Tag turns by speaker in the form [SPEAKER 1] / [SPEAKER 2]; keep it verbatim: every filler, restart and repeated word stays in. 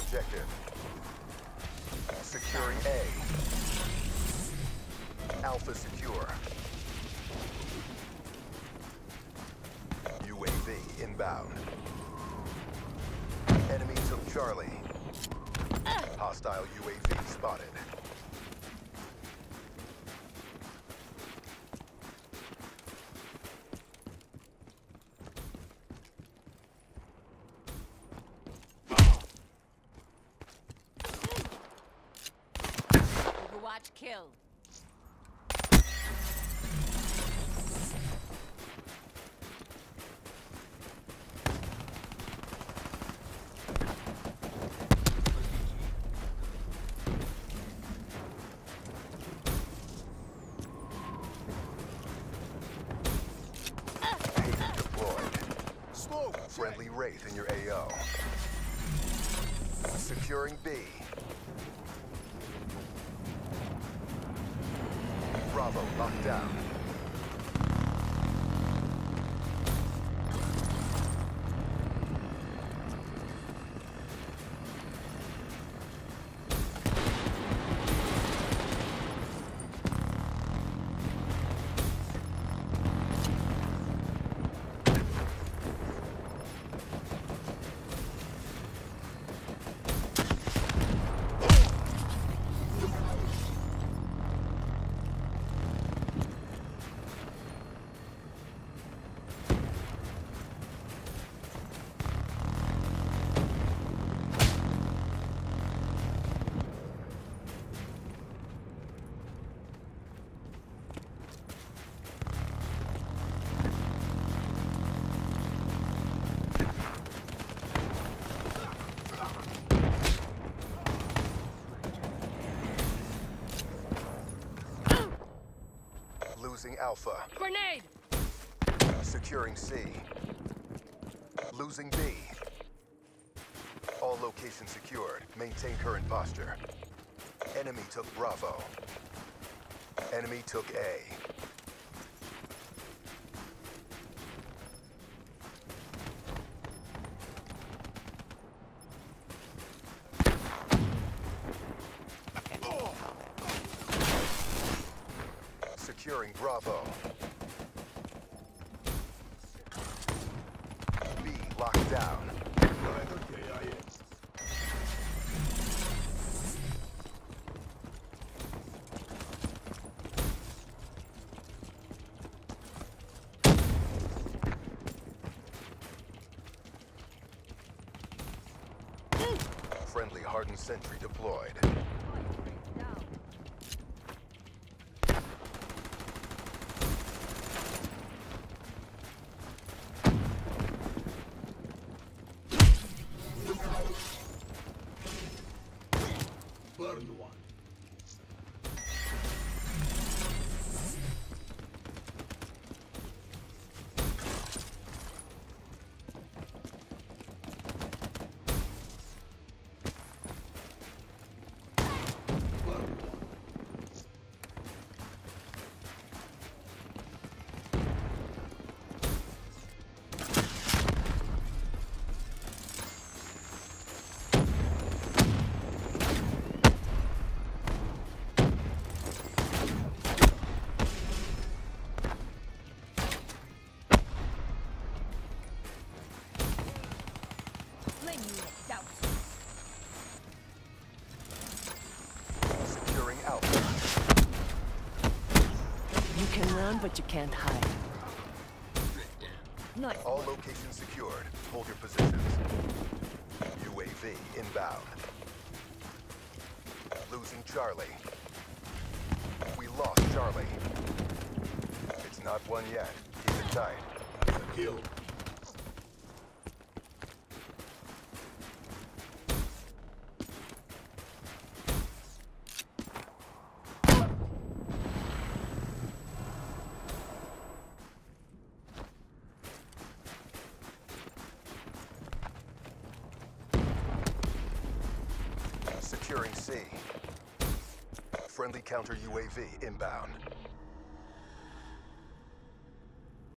[SPEAKER 1] objective. Securing A. Alpha secure. U A V inbound. Enemy took Charlie. Hostile U A V spotted.
[SPEAKER 2] Overwatch kill.
[SPEAKER 1] Haven deployed. Smoke. Friendly Wraith in your A O. Securing B. Bravo locked down. Losing Alpha.
[SPEAKER 2] Grenade!
[SPEAKER 1] Securing C. Losing B. All locations secured. Maintain current posture. Enemy took Bravo. Enemy took A. Securing Bravo. B locked down. Friendly hardened sentry deployed.
[SPEAKER 3] Burned one. Securing Alpha.
[SPEAKER 4] You can run, but you can't hide. Nice.
[SPEAKER 1] All locations secured. Hold your positions. U A V inbound. Losing Charlie. We lost Charlie. It's not won yet. Keep it tight.
[SPEAKER 3] That's a kill.
[SPEAKER 1] Securing C. Friendly counter U A V inbound.